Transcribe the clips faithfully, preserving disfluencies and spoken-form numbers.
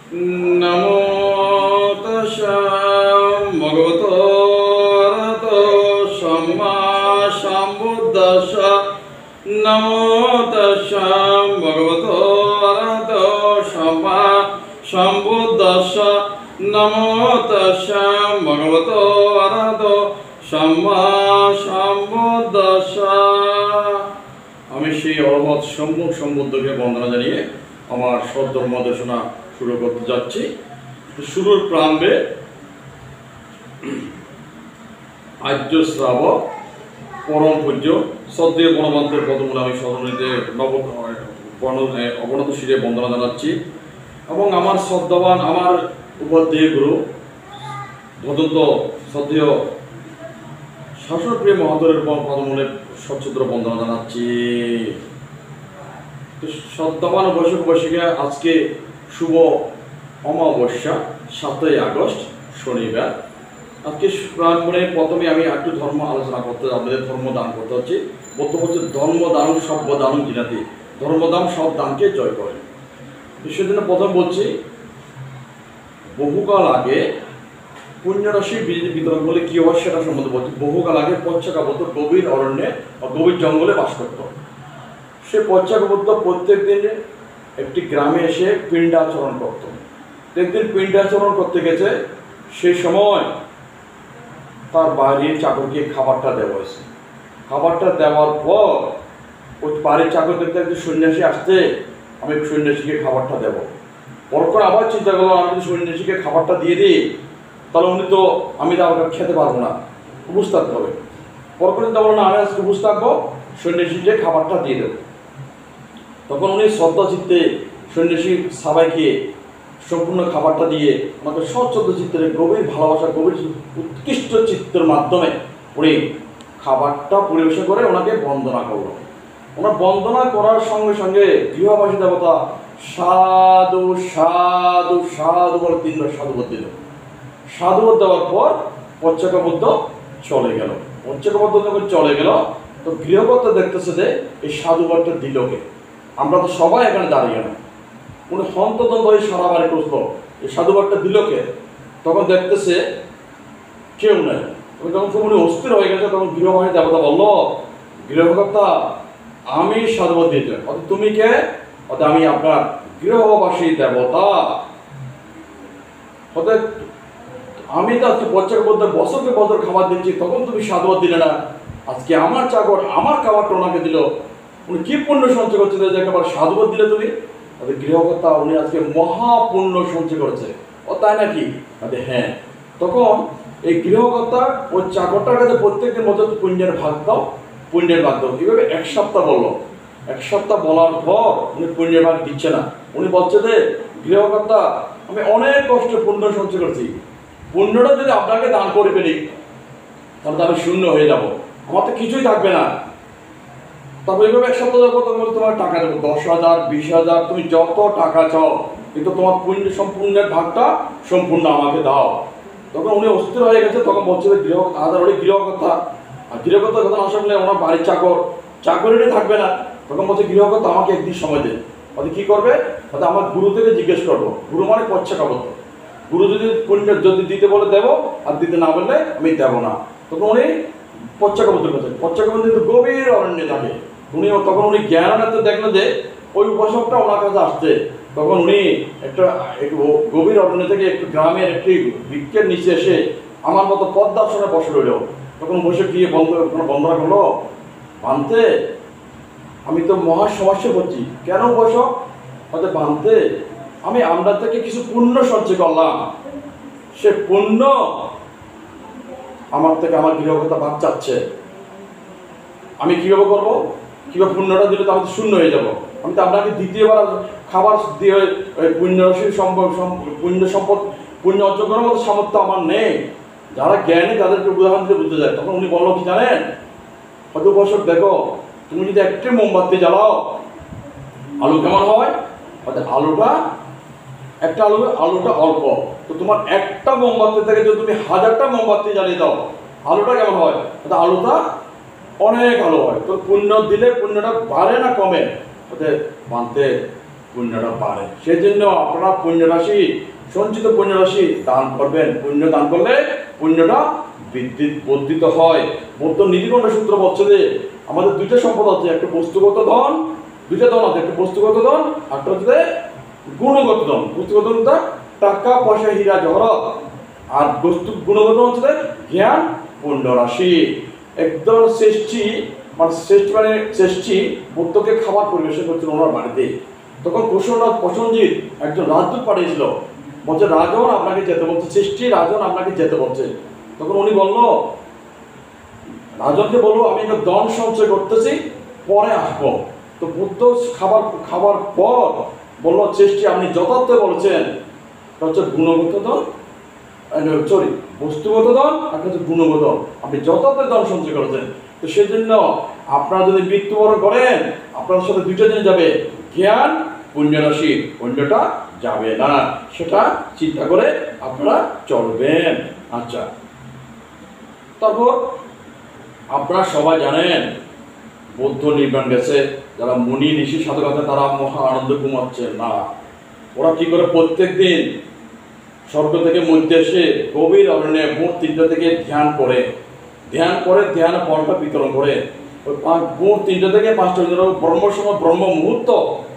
নমো তাস্সা ভগবতো অরহতো সম্মা সম্বুদ্ধাস্সা। নমো তাস্সা ভগবতো অরহতো সম্মা সম্বুদ্ধাস্সা। নমো তাস্সা ভগবতো অরহতো সম্মা সম্বুদ্ধাস্সা। আমি সেই অরহৎ সম্মুখ সম্বুদ্ধকে বন্দনা জানিয়ে আমার সদ্ধর্ম দেশনা শুরু করতে যাচ্ছি। শুরুর প্রারম্ভে আর্য শ্রাবক পরম পূজ্য শ্রদ্ধেয় বনবন্তের পদমূলে আমি সদনীতে নব অবনত শিরে বন্দনা জানাচ্ছি এবং আমার শ্রদ্ধাবান আমার উপাধ্যায় গুরু ভদন্ত শ্রদ্ধেয় শাসনপ্রিয় মহাদরের পদমূলে সচ্ছদ্র বন্দনা জানাচ্ছি। শ্রদ্ধাবান বৈশাখ বৈশাখে আজকে শুভ অমাবস্যা সাতই আগস্ট শনিবার। আজকে প্রাঙ্গণে প্রথমে আমি একটু ধর্ম আলোচনা করতে আপনাদের ধর্ম দান করতে হচ্ছে। বক্তব্য হচ্ছে ধর্ম দান সব দান জিনাতি, ধর্মদান সব দানকে জয় করে। সেজন্য প্রথম বলছি, বহুকাল আগে পুণ্যরাশির বিতরণ বলে কী হয় সেটা সম্বন্ধে বলছি। বহুকাল আগে পঞ্চকাবদ্ধ গভীর অরণ্যে বা গভীর জঙ্গলে বাস করত। সে পঞ্চকাবদ্ধ প্রত্যেক দিন একটি গ্রামে এসে পিণ্ডাচরণ করত। একদিন পিণ্ডাচরণ করতে গেছে, সেই সময় তার বাড়ির চাকরকে খাবারটা দেওয়া হয়েছে। খাবারটা দেওয়ার পর ওই বাড়ির চাকর দেখতে একজন সন্ন্যাসী আসছে, আমি সন্ন্যাসীকে খাবারটা দেবো। পরপর আবার চিন্তা করলাম, আমি যদি সন্ন্যাসীকে খাবারটা দিয়ে দিই তাহলে উনি তো আমি তো আমাকে খেতে পারবো না, উপোস থাকতে হবে। পরপর চিন্তা করলাম, আমি আজকে উপোস থাকবো, সন্ন্যাসীকে খাবারটা দিয়ে দেবো। তখন উনি শ্রদ্ধা চিত্তে সন্ন্যাসী সবাইকে সম্পূর্ণ খাবারটা দিয়ে আমাকে সচ্ছদ্র চিত্তের গভীর ভালোবাসা গভীর উৎকৃষ্ট চিত্তের মাধ্যমে উনি খাবারটা পরিবেশন করে ওনাকে বন্দনা করলো। ওনার বন্দনা করার সঙ্গে সঙ্গে গৃহবাসী দেবতা সাধু সাধু সাধু বলে তিনবার সাধুবোধ দিল। সাধুবোধ দেওয়ার পর পঞ্চকাবদ্ধ চলে গেল। পঞ্চকাবদ্ধ যখন চলে গেল তো গৃহকর্তা দেখতেছে যে এই সাধুবাদটা দিল কে? আমরা তো সবাই এখানে দাঁড়িয়ে না। উনি হন্তদন্ত হয়ে সারা বাড়ি খুঁজলো এই সাধুবাদটা দিল কে? তখন দেখতেছে কেউ নেই। যখন উনি অস্থির হয়ে গেছে তখন গৃহবাসী দেবতা বলল, গৃহকর্তা আমি সাধুবাদ দিয়েছি, অর্থাৎ তুমি কে? অর্থাৎ আমি আপনার গৃহবাসী দেবতা। অর্থাৎ আমি তো আজকে পঞ্চকাবদ্ধ বছরকে বছর খাবার দিচ্ছি, তখন তুমি সাধুবাদ দিলে না। আজকে আমার চাকর আমার খাবারটা ওনাকে দিল, উনি কি পুণ্য সঞ্চয় করছে যে একবার সাধুবাদ দিলে তুমি? তাদের গৃহকর্তা উনি আজকে মহাপুণ্য সঞ্চয় করেছে। ও তাই নাকি? হ্যাঁ। তখন এই গৃহকর্তা ওই চাকরটার কাছে প্রত্যেকদিন মতো পুণ্যের ভাগ দাও, পুণ্যের ভাগ দাও। এইভাবে এক সপ্তাহ বললো। এক সপ্তাহ বলার পর উনি পুণ্যের ভাগ দিচ্ছে না। উনি বলছে যে গৃহকর্তা আমি অনেক কষ্টে পুণ্য সঞ্চয় করছি, পুণ্যটা যদি আপনাকে দান করে ফেলি তাহলে তো আমি শূন্য হয়ে যাব, আমার তো কিছুই থাকবে না। তবে এইভাবে এক সপ্তাহ যাবো, তখন তোমার টাকা দেবো দশ হাজার বিশ হাজার তুমি যত টাকা চাও, কিন্তু তোমার পুণ্য সম্পূর্ণের ভাগটা সম্পূর্ণ আমাকে দাও। তখন উনি অস্থির হয়ে গেছে। তখন বলছে যে গৃহ আধার ওই গৃহকর্তা, আর গৃহকর্তার কথা না শুনলে ওনার বাড়ির চাকর চাকরিটা থাকবে না। তখন বলছে গৃহকর্তা আমাকে একদিন সময় দেন। তাহলে কী করবে? তাহলে আমার গুরু থেকে জিজ্ঞেস করবো। গুরু মানে পঞ্চকাবদ্ধ। গুরু যদি পুণ্য যদি দিতে বলে দেবো, আর দিতে না বললে আমি দেবো না। তখন উনি পঞ্চকাবদ্ধ করছেন। পঞ্চকাবদ্ধ কিন্তু গভীর অরণ্যে থাকে। উনি তখন উনি জ্ঞানানন্দ দেখলেন যে ওই উপাসকটা ওনার কাছে আসছে। তখন উনি একটা একটু গভীর অরণ্য থেকে একটু গ্রামের একটি বৃক্ষের নিচে এসে আমার মতো পদ্মাসনে বসে রইল। তখন বসে গিয়ে বন্ধ বন্ধনা করলো, বানতে আমি তো মহা সমস্যা করছি। কেন বসো? হয়তো বানতে আমি আমরা থেকে কিছু পুণ্য সঞ্চয় করলাম, সে পুণ্য আমার থেকে আমার গৃহকর্তা বাদ চাচ্ছে। আমি কীভাবে করবো? কীভাবে পুণ্যটা দিলে তো আমি তো শূন্য হয়ে যাবো। আমি তো আপনাকে দ্বিতীয়বার খাবার দিয়ে পুণ্যরাশির সম্পদ পুণ্য সম্পদ পুণ্য অর্জন করার মতো সামর্থ্য আমার নেই। যারা জ্ঞানী তাদেরকে উদাহরণ দিয়ে বুঝতে যায়। তখন উনি বললো কি জানেন? হয়তো বছর দেখো, তুমি যদি একটি মোমবাতি জ্বালাও আলু কেমন হয়? অর্থাৎ আলুটা একটা আলু আলুটা অল্প, তো তোমার একটা মোমবাতি থেকে যদি তুমি হাজারটা মোমবাতি জ্বালিয়ে দাও আলুটা কেমন হয়? অর্থাৎ আলুটা অনেক আলো হয়। তো পুণ্য দিলে পুণ্যটা বাড়ে না কমে? ওদের মানতে পুণ্যটা বাড়ে। সেজন্য আপনারা পুণ্য রাশি, সঞ্চিত পুণ্য রাশি দান করবেন। পুণ্য দান করলে পুণ্যটা বৃদ্ধি বর্ধিত হয়। বৌদ্ধ নীতিকণ্ঠ সূত্র বলছে যে আমাদের দুইটা সম্পদ আছে, একটা বস্তুগত ধন, দুইটা ধন আছে, একটা বস্তুগত ধন, একটা হচ্ছে গুণগত ধন। বস্তুগত ধনটা টাকা পয়সা হীরা জহরত, আর বস্তু গুণগত হচ্ছে জ্ঞান পুণ্য রাশি। একদম শ্রেষ্ঠী মানে শ্রেষ্ঠ মানে শ্রেষ্ঠী বুদ্ধকে খাবার পরিবেশন করছিল ওনার বাড়িতে। তখন কুশলনাথ প্রসেনজিৎ একজন রাজদূত পাঠিয়েছিল, বলছে রাজন আপনাকে যেতে বলছে, শ্রেষ্ঠী রাজন আপনাকে যেতে বলছে। তখন উনি বললো রাজনকে বলবো আমি একটা ধন সঞ্চয় করতেছি, পরে আসবো। তো বুদ্ধ খাবার খাবার পর বললো শ্রেষ্ঠী আপনি যথার্থ বলেছেন, হচ্ছে গুণগত ধন, সরি বস্তুগত ধন আর হচ্ছে গুণগত ধন, আপনি যথার্থ ধন সঞ্চয় করেছেন। তো সেই জন্য আপনারা যদি মৃত্যুবরণ করেন আপনার সাথে দুইটা জিনিস যাবে, জ্ঞান পুণ্য রাশি, অন্যটা যাবে না, সেটা চিন্তা করে আপনারা চলবেন। আচ্ছা, তারপর আপনারা সবাই জানেন বৌদ্ধ নির্মাণ গেছে, যারা মুনি ঋষি সাধক আছে তারা মহা আনন্দ ঘুমাচ্ছে না। ওরা কি করে প্রত্যেক দিন স্বর্গ থেকে মধ্যে এসে গভীর অরণ্যে ভোর তিনটা থেকে ধ্যান করে ধ্যান করে ধ্যান ফলটা বিতরণ করে। ওই ভোর তিনটা থেকে পাঁচটা ব্রহ্ম সময় ব্রহ্ম মুহূর্ত,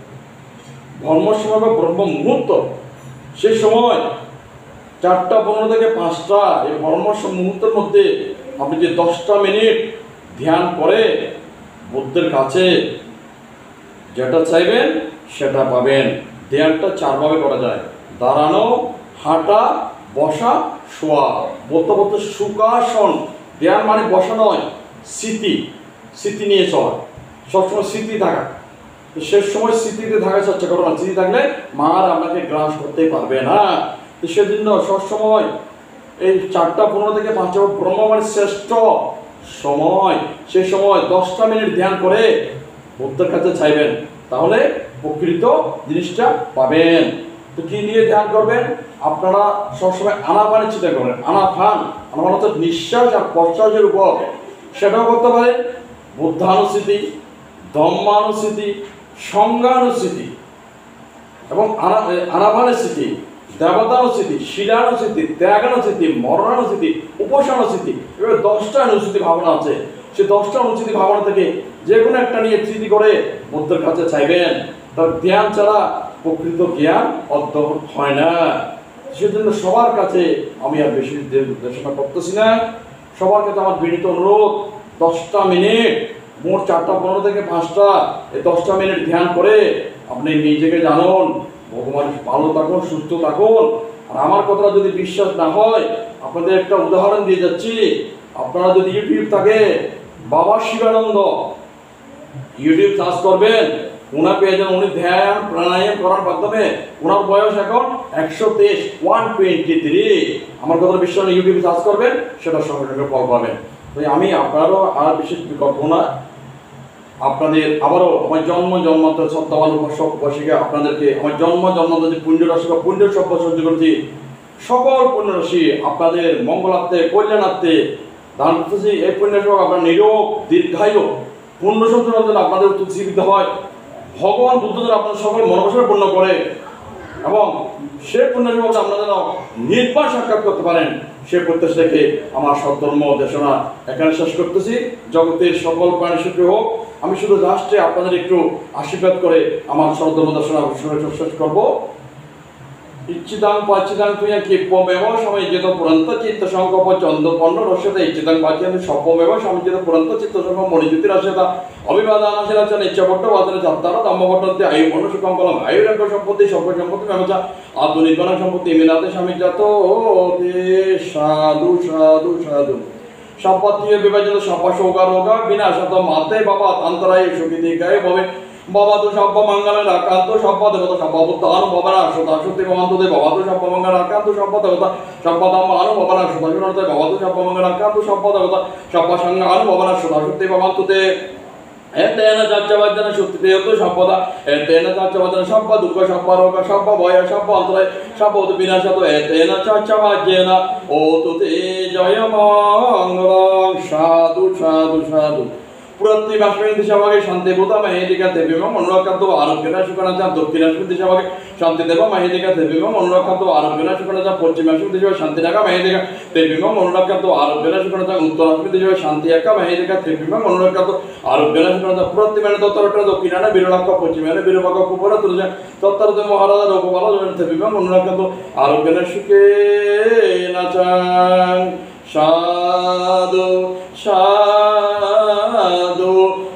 ব্রহ্ম সময় বা ব্রহ্ম মুহূর্ত, সেই সময় চারটা পনেরো থেকে পাঁচটা এই ব্রহ্ম মুহূর্তের মধ্যে আপনি যে দশটা মিনিট ধ্যান করে বুদ্ধের কাছে যেটা চাইবেন সেটা পাবেন। ধ্যানটা চারভাবে করা যায়, দাঁড়ানো, হাঁটা, বসা, শোয়া। বলতে বলতে সুখাসন। ধ্যান মানে বসা নয়, স্মৃতি, স্মৃতি নিয়ে চলা, সবসময় স্মৃতি থাকা। তো শেষ সময় স্মৃতিতে থাকার চেষ্টা করো না, স্মৃতি থাকলে মার আপনাকে গ্রাস করতে পারবে না। তো সেজন্য সবসময় এই চারটা পনেরো থেকে পাঁচটা ব্রহ্ম মানে শ্রেষ্ঠ সময়, সে সময় দশটা মিনিট ধ্যান করে বুদ্ধের কাছে চাইবেন, তাহলে প্রকৃত জিনিসটা পাবেন। তো কি নিয়ে ধ্যান করবেন? আপনারা সবসময় আনাপানি চিন্তা করবেন। আনাপান আমার হচ্ছে নিঃশ্বাস আর প্রশ্বাসের উপর, সেটাও করতে পারেন। বুদ্ধানুস্মৃতি, ধম্মানুস্মৃতি, সংজ্ঞানুস্মৃতি এবং আনাপানের স্মৃতি, দেবতানুস্মৃতি, শিলানুস্মৃতি, ত্যাগানুস্মৃতি, মরণানুস্মৃতি, উপাসনানুস্মৃতি, এভাবে দশটা অনুস্মৃতি ভাবনা আছে। সে দশটা অনুস্মৃতি ভাবনা থেকে যে কোনো একটা নিয়ে স্মৃতি করে বুদ্ধের কাছে চাইবেন। তার ধ্যান ছাড়া প্রকৃত জ্ঞান অর্জন হয় না। সেজন্য সবার কাছে আমি আর বেশি দেশনা করতেছি না, সবার কাছে আমার বিনীত অনুরোধ, দশটা মিনিট মোট চারটা পনেরো থেকে পাঁচটা এই দশটা মিনিট ধ্যান করে আপনি নিজেকে জানুন, ভগবান ভালো থাকুন, সুস্থ থাকুন। আর আমার কথা যদি বিশ্বাস না হয় আপনাদের একটা উদাহরণ দিয়ে যাচ্ছি। আপনারা যদি ইউটিউব থাকে বাবা শিবানন্দ ইউটিউব সার্চ করবেন, ওনার পেয়ে যান। উনি ধ্যান প্রাণায়াম করার মাধ্যমে ওনার বয়স এখন একশো তেইশ ওয়ান টোয়েন্টি থ্রি। আমার কথা বিশ্বাস ইউটিউবে সার্চ করবেন, সেটা সঙ্গে সঙ্গে ফল পাবেন। তো আমি আপনারও আর বিশেষ বিকল্প না, আপনাদের আবারও আমার জন্ম জন্মান্তর সত্তাবান উপাসক উপাসিকা আপনাদেরকে আমার জন্ম জন্মান্তর যে পুণ্য রাশি বা পুণ্যের সভ্য সহ্য করেছি, সকল পুণ্য রাশি আপনাদের মঙ্গলার্থে কল্যাণার্থে দান করতেছি। এই পুণ্য সভা আপনার নিরোগ দীর্ঘায়ু পুণ্য সঞ্চয়ের জন্য আপনাদের উত্তর জীবিত হয়। ভগবান বুদ্ধ যেন আপনাদের সকল মনোবাসনা পূর্ণ করে এবং সে পুণ্য সভা আপনারা যেন নির্বাণ সাক্ষাৎ করতে পারেন, সে প্রত্যাশা রেখে আমার সদ্ধর্ম দেশনা এখানে শেষ করতেছি। জগতের সকল প্রাণী সুখী হোক। আমি শুধু লাস্টে আপনাদের একটু আশীর্বাদ করে আমার সদ্ধর্ম দেশনা শেষ করবো। ইচ্ছিদাং পাচ্ছিদাং তুই কিপ্পমেব সমিজিত পুরন্ত চিত্ত সংকল্প চন্দ্রপন্ন রস্যতা ইচ্ছিদাং পাচ্ছি সপ্পমেব সমিজিত পুরন্ত চিত্ত সংকল্প মণিজ্যোতি রস্যতা অভিবাদান আশীরাচন ইচ্ছাপট্ট বাদনে চাত্তারা ধম্মপট্টন্তে আয়ু মন্য সুকঙ্কলম আয়ুরাঙ্গ সম্পত্তি সর্ব সম্পত্তি মেমচা আধুনিকগণ সম্পত্তি মিনাতে স্বামীজাত সাধু সাধু সাধু সম্পত্তিও বিভাজিত সব্বা শোকা রোগা বিনাশত মাতে বাবা তান্তরায় সুখী গায়ে ভবে বাবা তো সব্য মঙ্গলের আকান্ত সব্য দেবতা সব্য বুদ্ধান বাবারা সুতা সুতি ভবান্তদে বাবা তো সব্য মঙ্গল আকান্ত সব্য দেবতা সব্য ধম্মানু বাবারা সুতা সুনতে বাবা তো সব্য মঙ্গল আকান্ত সব্য দেবতা সব্য সংজ্ঞানু বাবারা সুতা সুতি ভবান্তদে এতেন চাচ্চবাদ্যন সুক্তিতে তো সব্যদা এতেন চাচ্চবাদ্যন সব্য দুঃখ সব্য রোগ সব্য ভয় সব্য অন্তরায় সব্য বিনাশত এতেন চাচ্চবাদ্যেন ও তুতে জয় মঙ্গলং সাধু সাধু সাধু পুরাত্নি বাষ্পীয় দিশাভাগে শান্তি বোধা মাহিলিকা দেবীমা অনুরাখান্ত আরোগ্যনা সুখানা দক্ষিণাশ্রী দিশাভাগে শান্তি দেবা মাহিলিকা দেবীমা অনুরাখান্ত আরোগ্যনা সুখানা পশ্চিমাশ্রী দিশাভাগে শান্তি রাখা মাহিলিকা দেবীমা অনুরাখান্ত আরোগ্যনা সুখানা উত্তরাশ্রী দিশাভাগে শান্তি একা মাহিলিকা দেবীমা অনুরাখান্ত আরোগ্যনা সুখানা পুরাত্নি মানে দত্তরটা দক্ষিণানে বিরলাক্ষ পশ্চিমানে বিরবাক্ষ কুপরা তুলছে তত্তরতে মহারাজা রঘুবালা দেবীমা অনুরাখান্ত আরোগ্যনা সুখে নাচাং সাধু সাধু